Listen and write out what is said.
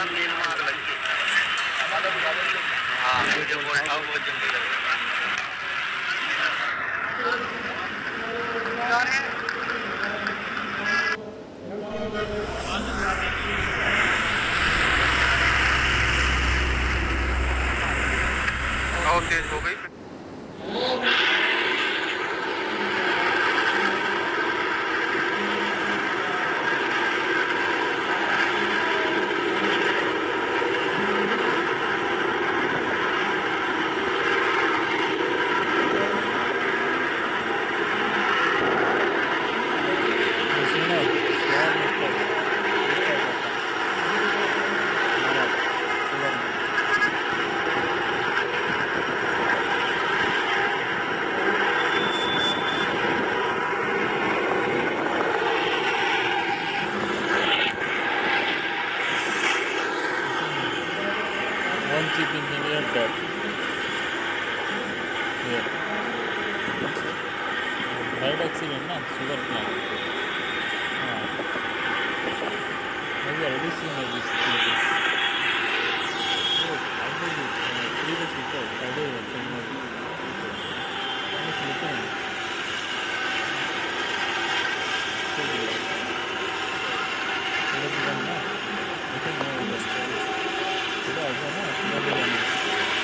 और तेज हो गई। Keep engineer that here right accident na sugar plant maybe already seen this movie. I did it previous report I did it somewhere I'm just looking I think now the story today also na